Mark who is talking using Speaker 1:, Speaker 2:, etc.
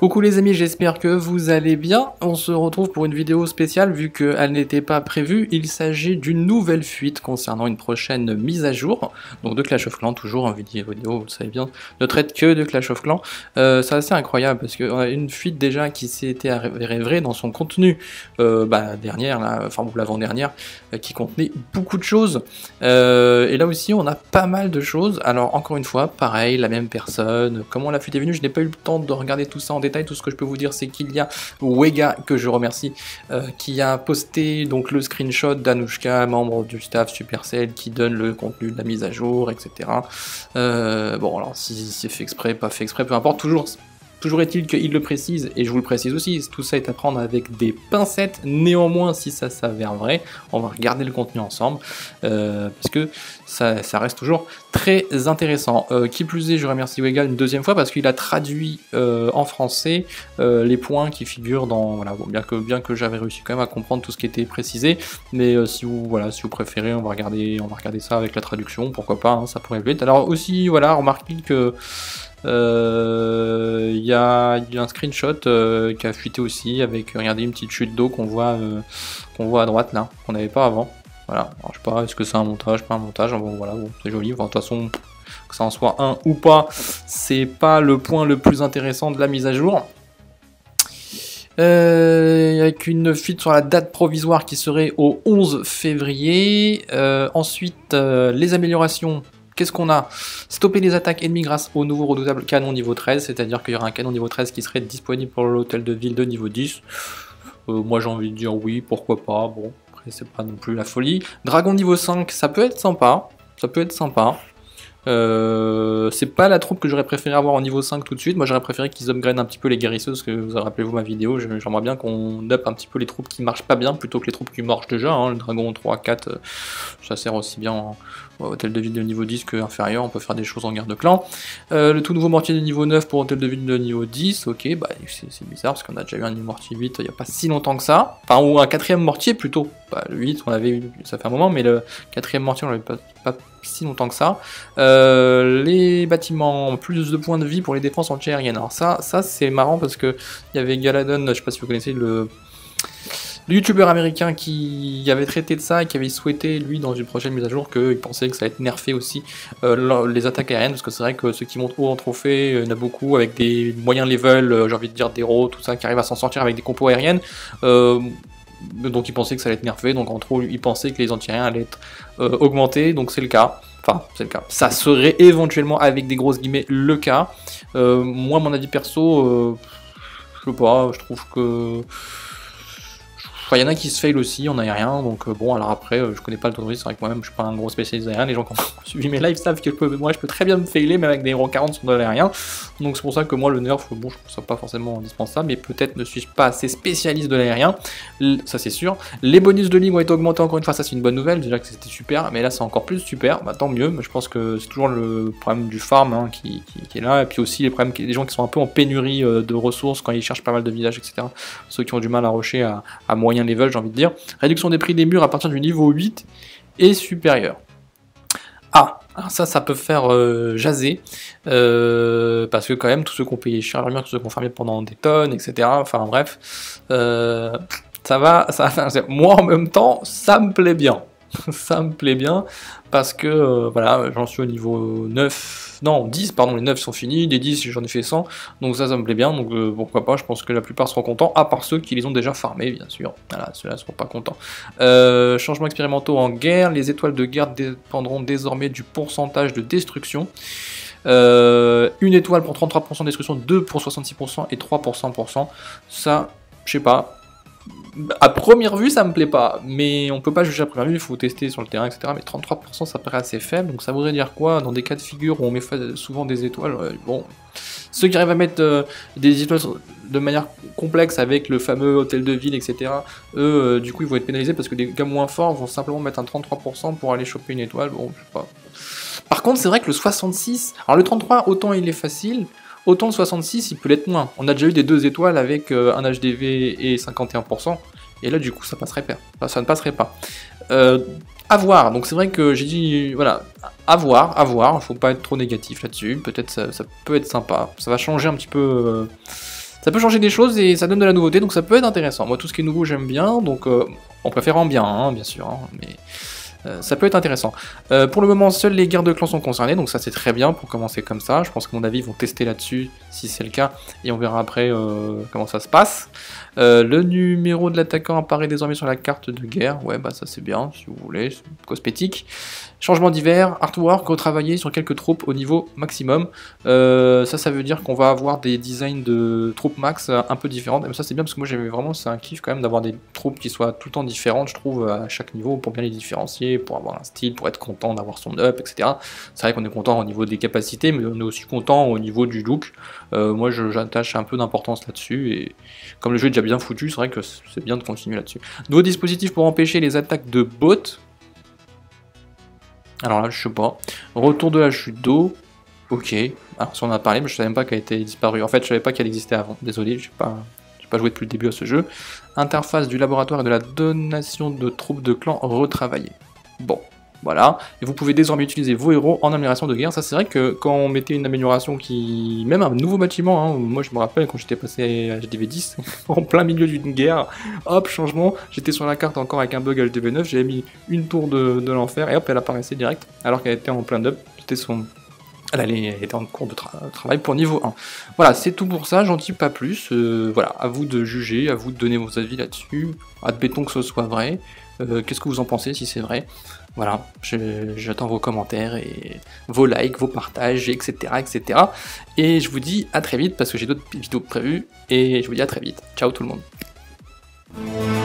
Speaker 1: Coucou les amis, j'espère que vous allez bien. On se retrouve pour une vidéo spéciale vu qu'elle n'était pas prévue. Il s'agit d'une nouvelle fuite concernant une prochaine mise à jour. Donc de Clash of Clans, toujours en vidéo, vous le savez bien, ne traite que de Clash of Clans. C'est assez incroyable parce qu'on a une fuite déjà qui s'était avérée vraie dans son contenu dernière, là, enfin ou l'avant-dernière, qui contenait beaucoup de choses. Et là aussi on a pas mal de choses. Alors encore une fois, pareil, la même personne. Comment la fuite est venue, je n'ai pas eu le temps de regarder tout ça en détail. Tout ce que je peux vous dire, c'est qu'il y a Wega, que je remercie, qui a posté donc le screenshot d'Anouchka, membre du staff Supercell, qui donne le contenu de la mise à jour, etc. Bon, alors si c'est fait exprès, pas fait exprès, peu importe, toujours est-il qu'il le précise, et je vous le précise aussi, tout ça est à prendre avec des pincettes. Néanmoins, si ça s'avère vrai, on va regarder le contenu ensemble, parce que ça reste toujours très intéressant. Qui plus est, je remercie Wega une deuxième fois, parce qu'il a traduit en français les points qui figurent dans... Voilà, bon, bien que j'avais réussi quand même à comprendre tout ce qui était précisé, mais si vous préférez, on va regarder ça avec la traduction, pourquoi pas, hein, ça pourrait être. Alors aussi, voilà, remarquez que il y a un screenshot qui a fuité aussi avec, regardez, une petite chute d'eau qu'on voit à droite là, qu'on n'avait pas avant. Voilà, alors, je sais pas, est-ce que c'est un montage, pas un montage, bon voilà, bon, c'est joli, enfin, de toute façon, que ça en soit un ou pas, c'est pas le point le plus intéressant de la mise à jour. Avec une fuite sur la date provisoire qui serait au 11 février. Ensuite, les améliorations. Qu'est-ce qu'on a? Stopper les attaques ennemies grâce au nouveau redoutable canon niveau 13, c'est-à-dire qu'il y aura un canon niveau 13 qui serait disponible pour l'hôtel de ville de niveau 10. Moi j'ai envie de dire oui, pourquoi pas, bon, après c'est pas non plus la folie. Dragon niveau 5, ça peut être sympa, c'est pas la troupe que j'aurais préféré avoir en niveau 5 tout de suite. Moi j'aurais préféré qu'ils upgradent un petit peu les guérisseuses, que vous rappelez-vous ma vidéo, j'aimerais bien qu'on up un petit peu les troupes qui marchent pas bien plutôt que les troupes qui marchent déjà, hein. Le dragon 3, 4, ça sert aussi bien en hôtel de ville de niveau 10 que inférieur, on peut faire des choses en guerre de clan. Le tout nouveau mortier de niveau 9 pour hôtel de ville de niveau 10, ok, bah c'est bizarre parce qu'on a déjà eu un mortier 8 il n'y a pas si longtemps que ça, enfin ou un quatrième mortier plutôt, bah, le 8 on l'avait eu, ça fait un moment, mais le quatrième mortier on l'avait pas si longtemps que ça. Les bâtiments, plus de points de vie pour les défenses anti-aériennes. Alors ça c'est marrant parce que il y avait Galadon, je sais pas si vous connaissez le youtubeur américain qui avait traité de ça et qui avait souhaité, lui, dans une prochaine mise à jour, qu'il pensait que ça allait être nerfé aussi les attaques aériennes, parce que c'est vrai que ceux qui montent haut en trophée, il y en a beaucoup avec des moyens level, j'ai envie de dire des héros, tout ça, qui arrivent à s'en sortir avec des compos aériennes. Donc il pensait que ça allait être nerfé, donc en trop il pensait que les anti-aériens allaient être augmentés, donc c'est le cas. Enfin, c'est le cas. Ça serait éventuellement, avec des grosses guillemets, le cas. Moi, mon avis perso, je sais pas, je trouve que... Enfin, il y en a qui se fail aussi en aérien, donc bon, alors après, je connais pas le taux de risque, c'est vrai que moi-même, je suis pas un gros spécialiste aérien, les gens qui ont suivi mes lives savent que je peux très bien me failer, même avec des héros 40 sur de l'aérien, donc c'est pour ça que moi, le nerf, bon, je trouve ça pas forcément indispensable, mais peut-être ne suis-je pas assez spécialiste de l'aérien, ça c'est sûr. Les bonus de ligue ont été augmentés encore une fois, ça c'est une bonne nouvelle, déjà que c'était super, mais là c'est encore plus super, bah tant mieux, mais je pense que c'est toujours le problème du farm hein, qui est là, et puis aussi les problèmes des gens qui sont un peu en pénurie de ressources quand ils cherchent pas mal de villages, etc. Ceux qui ont du mal à rusher à moyen level, j'ai envie de dire. Réduction des prix des murs à partir du niveau 8 et supérieur. Ah, alors ça peut faire jaser, parce que quand même, tous ceux qui ont payé cher l'armure, tous ceux qui ont farmé pendant des tonnes, etc. Enfin bref, ça va faire... Moi en même temps, ça me plaît bien. Ça me plaît bien, parce que voilà, j'en suis au niveau 9, non 10 pardon, les 9 sont finis, des 10 j'en ai fait 100, donc ça me plaît bien, donc pourquoi pas, je pense que la plupart seront contents, à part ceux qui les ont déjà farmés bien sûr, voilà, ceux-là seront pas contents. Changements expérimentaux en guerre, les étoiles de guerre dépendront désormais du pourcentage de destruction. Une étoile pour 33% de destruction, 2 pour 66% et 3 pour 100%, ça, je sais pas. À première vue, ça me plaît pas, mais on peut pas juger à première vue, il faut tester sur le terrain, etc. Mais 33%, ça paraît assez faible, donc ça voudrait dire quoi? Dans des cas de figure où on met souvent des étoiles, bon, ceux qui arrivent à mettre des étoiles de manière complexe avec le fameux hôtel de ville, etc., eux, du coup, ils vont être pénalisés parce que des gars moins forts vont simplement mettre un 33% pour aller choper une étoile, bon, je sais pas. Par contre, c'est vrai que le 66, alors le 33, autant il est facile, autant le 66, il peut l'être moins. On a déjà eu des 2 étoiles avec un HDV et 51%, et là du coup ça passerait pas. Enfin, ça ne passerait pas. À voir, donc c'est vrai que j'ai dit, voilà, à voir, faut pas être trop négatif là-dessus, peut-être ça peut être sympa, ça va changer un petit peu Ça peut changer des choses et ça donne de la nouveauté, donc ça peut être intéressant. Moi, tout ce qui est nouveau, j'aime bien, donc en préférant bien, hein, bien sûr, hein, mais ça peut être intéressant. Pour le moment, seuls les guerres de clans sont concernés, donc ça c'est très bien pour commencer comme ça. Je pense qu'à mon avis, ils vont tester là-dessus, si c'est le cas, et on verra après comment ça se passe. Le numéro de l'attaquant apparaît désormais sur la carte de guerre. Ouais, bah ça c'est bien, si vous voulez, c'est cosmétique. Changement divers, artwork, retravaillé sur quelques troupes au niveau maximum. Ça veut dire qu'on va avoir des designs de troupes max un peu différentes. Et ça c'est bien parce que moi j'aimais vraiment, c'est un kiff quand même d'avoir des troupes qui soient tout le temps différentes, je trouve, à chaque niveau, pour bien les différencier, pour avoir un style, pour être content d'avoir son up, etc. C'est vrai qu'on est content au niveau des capacités, mais on est aussi content au niveau du look. Moi j'attache un peu d'importance là-dessus, et comme le jeu est déjà bien foutu, c'est vrai que c'est bien de continuer là-dessus. Nouveau dispositif pour empêcher les attaques de bots. Alors là, je sais pas. Retour de la chute d'eau. Ok. Alors, si on en a parlé, mais je savais même pas qu'elle était disparue. En fait, je savais pas qu'elle existait avant. Désolé, j'ai pas joué depuis le début à ce jeu. Interface du laboratoire et de la donation de troupes de clans retravaillées. Bon, voilà. Et vous pouvez désormais utiliser vos héros en amélioration de guerre. Ça, c'est vrai que quand on mettait une amélioration qui... Même un nouveau bâtiment, hein, moi je me rappelle quand j'étais passé à HDV10, en plein milieu d'une guerre, hop, changement, j'étais sur la carte encore avec un bug HDV9, j'avais mis une tour de l'enfer, et hop, elle apparaissait direct, alors qu'elle était en plein up, c'était son... Elle était en cours de travail pour niveau 1. Voilà, c'est tout pour ça, j'en dis pas plus. Voilà, à vous de juger, à vous de donner vos avis là-dessus. Admettons que ce soit vrai. Qu'est-ce que vous en pensez si c'est vrai? Voilà, j'attends vos commentaires et vos likes, vos partages, etc., etc. Et je vous dis à très vite parce que j'ai d'autres vidéos prévues. Et je vous dis à très vite. Ciao tout le monde.